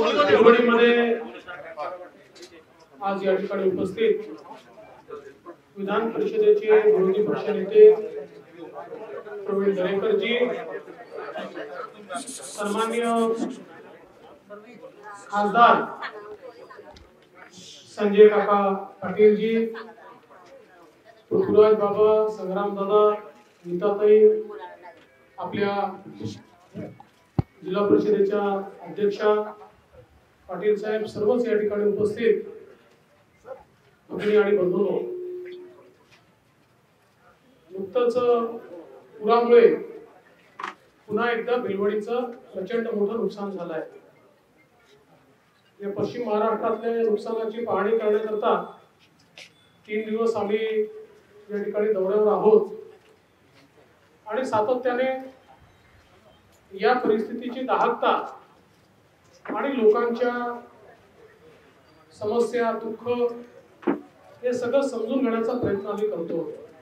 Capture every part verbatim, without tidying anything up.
परभणीमध्ये आज या ठिकाणी उपस्थित विधान परिषदेचे विरोधी पक्षनेते प्रवीण दरेकरजी, सन्माननीय खासदार संजय काका पाटील जी, पृथ्वीराज बाबा, संग्राम दादा, नीताताई, आपल्या जिल्हा परिषदेच्या अध्यक्षा पाटील साहेब, सर्वच या ठिकाणी उपस्थित भगिनी आणि बंधूंनो, नुकतंच पुरामुळे पुन्हा एकदा भिलवडीचं प्रचंड मोठं नुकसान झालं आहे। या पश्चिम महाराष्ट्रातल्या नुकसानाची पाहणी करण्याकरता तीन दिवस आम्ही या ठिकाणी दौऱ्यावर आहोत आणि सातत्याने या परिस्थितीची दाहकता आणि लोकांच्या समस्या, दुःख हे सगळं समजून घेण्याचा प्रयत्न आम्ही करतो।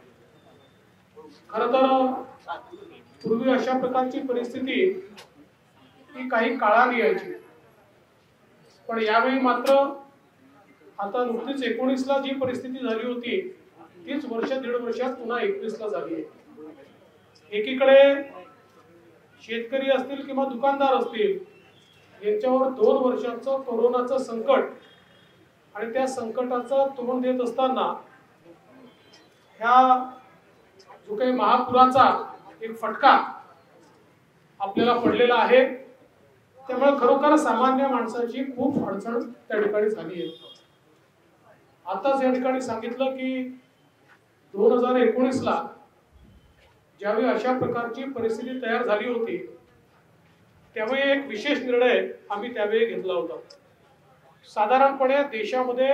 खरं तर पूर्वी अशा प्रकारची परिस्थिती ही काही काळाने यायची, पण यावेळी मात्र आता नुकतीच एकोणीस ला जी परिस्थिती झाली होती तीच वर्ष दीड वर्षात पुन्हा एकवीस ला झाली आहे। एकीकडे शेतकरी असतील किंवा दुकानदार असतील, यांच्यावर दोन वर्षाचं कोरोनाचं संकट आणि त्या संकटाचा तोंड देत असताना ह्या जो काही महापुराचा एक फटका आपल्याला पडलेला आहे, त्यामुळे खरोखर सामान्य माणसाची खूप अडचण त्या ठिकाणी झाली आहे। आताच या ठिकाणी सांगितलं की दोन हजार एकोणीस ला ज्यावेळी अशा प्रकारची परिस्थिती तयार झाली होती त्यावेळी एक विशेष निर्णय आम्ही त्यावेळी घेतला होता। साधारणपणे देशामध्ये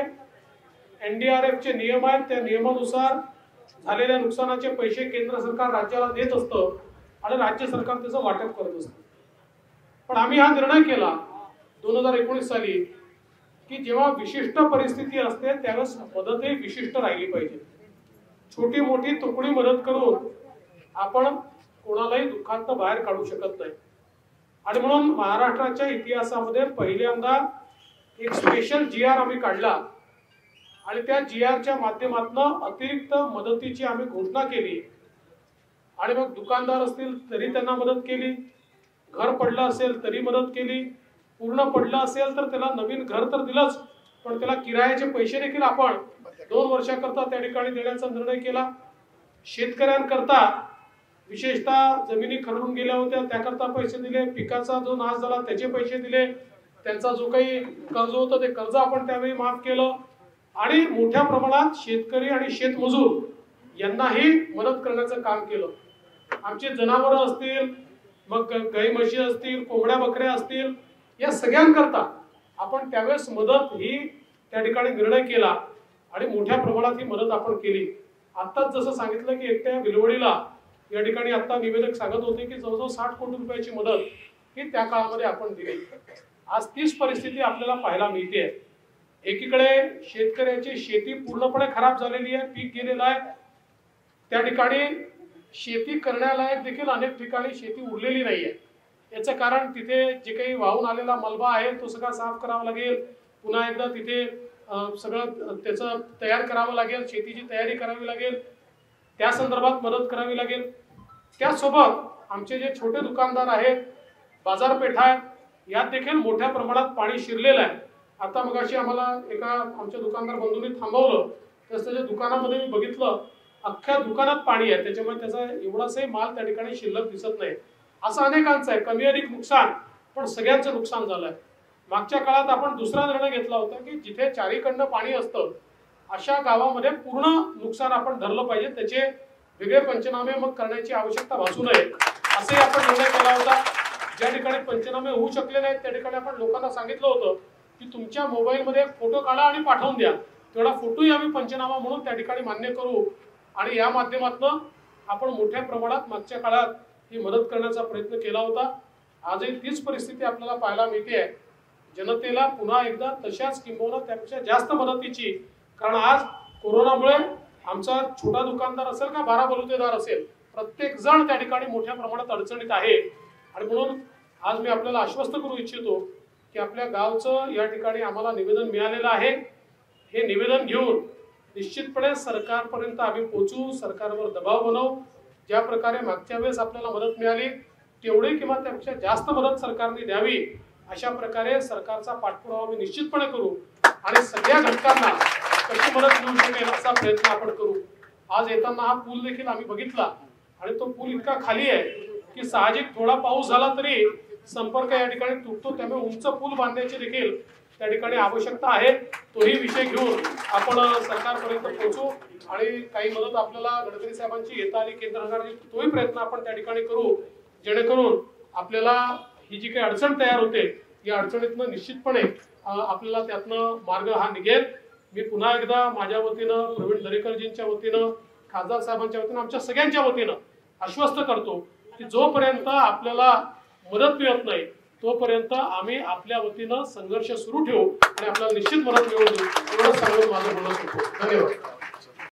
एनडीआरएफ चे नियम आहेत, त्या नियमानुसार झालेल्या नुकसानाचे पैसे केंद्र सरकार राज्याला देत असतं आणि राज्य सरकार त्याचं वाटप करत असतं। पण आम्ही हा निर्णय केला दोन हजार एकोणीस साली की जेव्हा विशिष्ट परिस्थिती असते त्यावेळेस मदतही विशिष्ट राहिली पाहिजे। छोटी मोठी तुकडी मदत करून आपण कोणालाही दुःखात बाहेर काढू शकत नाही आणि म्हणून महाराष्ट्राच्या इतिहासामध्ये पहिल्यांदा एक स्पेशल जी आर आम्ही काढला आणि त्या जी आरच्या माध्यमातून अतिरिक्त मदतीची आम्ही घोषणा केली आणि मग दुकानदार असतील तरी त्यांना मदत केली, घर पडलं असेल तरी मदत केली, पूर्ण पडलं असेल तर त्याला नवीन घर तर दिलंच, पण त्याला किरायाचे पैसे देखील आपण दोन वर्षाकरता त्या ठिकाणी देण्याचा निर्णय केला। शेतकऱ्यांकरता विशेषतः जमिनी खरडून गेल्या होत्या त्याकरता पैसे दिले, पिकाचा जो नाश झाला त्याचे पैसे दिले, त्यांचा जो काही कर्ज होतं ते कर्ज आपण त्यावेळी माफ केलं आणि मोठ्या प्रमाणात शेतकरी आणि शेतमजूर यांनाही मदत करण्याचं काम केलं। आमचे जनावरं असतील, मग गाई म्हशी असतील, कोंबड्या बकऱ्या असतील, या सगळ्यांकरता आपण त्यावेळेस मदत ही त्या ठिकाणी निर्णय केला आणि मोठ्या प्रमाणात ही मदत आपण केली। आताच जसं सांगितलं की एकट्या भिलवडीला या ठिकाणी आता निवेदक सांगत होते की जवळजवळ साठ कोटी रुपयाची मदत ही त्या काळामध्ये आपण दिली। आज तीच परिस्थिती आपल्याला पाहायला मिळते। एकीकडे शेतकऱ्याची शेती पूर्णपणे खराब झालेली आहे, पीक गेलेलं आहे, त्या ठिकाणी शेती करण्यालायक देखील अनेक ठिकाणी शेती उरलेली नाहीये। याचं कारण तिथे जे काही वाहून आलेला मलबा आहे तो सगळा साफ करावा लागेल, पुन्हा एकदा तिथे सगळं त्याचं तयार करावं लागेल, शेतीची तयारी करावी लागेल, त्या संदर्भात मदत करावी लागेल। त्यासोबत आमचे जे छोटे दुकानदार आहेत, बाजारपेठा आहेत, यात देखील मोठ्या प्रमाणात पाणी शिरलेलं आहे। आता मगाशी आम्हाला एका आमच्या दुकानदार बंधूंनी थांबवलं तर त्याच्या दुकानामध्ये मी बघितलं अख्ख्या दुकानात पाणी आहे, त्याच्यामुळे त्याचा एवढासाही माल त्या ठिकाणी शिल्लक दिसत नाही। असं अनेकांचं आहे, कमी अधिक नुकसान, पण सगळ्यांचं नुकसान झालंय। मागच्या काळात आपण दुसरा निर्णय घेतला होता की जिथे चारीकडनं पाणी असतं अशा गावामध्ये पूर्ण नुकसान आपण धरलं पाहिजे, त्याचे वेगळे पंचनामे मग करण्याची आवश्यकता भासू नये असे आपण निर्णय केला होता। ज्या ठिकाणी पंचनामे होऊ शकले नाहीत त्या ठिकाणी आपण लोकांना सांगितलं होतं की तुमच्या मोबाईलमध्ये फोटो काढा आणि पाठवून द्या, तेवढा फोटोही आम्ही पंचनामा म्हणून त्या ठिकाणी मान्य करू आणि या माध्यमातून आपण मोठ्या प्रमाणात मागच्या काळात ही मदत करण्याचा प्रयत्न केला होता। आजही तीच परिस्थिती आपल्याला पाहायला मिळते आहे। जनतेला पुन्हा एकदा तशाच किंबहुना त्यापेक्षा जास्त मदतीची, कारण आज कोरोनामुळे आमचा छोटा दुकानदार असेल का बारा बलुतेदार असेल, प्रत्येक जण त्या ठिकाणी मोठ्या प्रमाणात अडचणीत आहे आणि म्हणून आज मी आपल्याला आश्वस्त करू इच्छितो की की आपल्या गावचं या ठिकाणी आम्हाला निवेदन मिळालेलं आहे, हे निवेदन घेऊन निश्चितपणे सरकारपर्यंत आम्ही पोहोचू, सरकारवर दबाव बनवू। ज्या प्रकारे मागच्या वेळेस आपल्याला मदत मिळाली तेवढी किंवा त्यापेक्षा जास्त मदत सरकारने द्यावी, अशा प्रकारे सरकारचा पाठपुरावा आम्ही निश्चितपणे करू आणि सगळ्या घटकांना कशी मदत मिळू शकेल असा प्रयत्न आपण करू। आज येताना हा पूल देखील आम्ही बघितला आणि तो पूल इतका खाली आहे की साहजिक थोडा पाऊस झाला तरी संपर्क या ठिकाणी तुटतो, त्यामुळे उंच पूल बांधण्याची देखील त्या ठिकाणी आवश्यकता आहे। तोही विषय घेऊन आपण सरकारपर्यंत पोहोचू आणि काही मदत आपल्याला गडकरी साहेबांची येता आली केंद्र सरकारची, तोही प्रयत्न आपण त्या ठिकाणी करू, जेणेकरून आपल्याला ही जी काही अडचण तयार होते या अडचणीतनं निश्चितपणे आपल्याला त्यातनं मार्ग हा निघेल। मी पुन्हा एकदा माझ्या वतीनं, प्रवीण दरेकरजींच्या वतीनं, खासदार साहेबांच्या वतीनं, आमच्या सगळ्यांच्या वतीनं आश्वस्त करतो की जोपर्यंत आपल्याला मदत मिळत नाही तोपर्यंत आम्ही आपल्या वतीनं संघर्ष सुरू ठेवू आणि आपल्याला निश्चित मदत मिळवून देऊ, एवढंच सांगून माझं बोलणं संपवतो। धन्यवाद।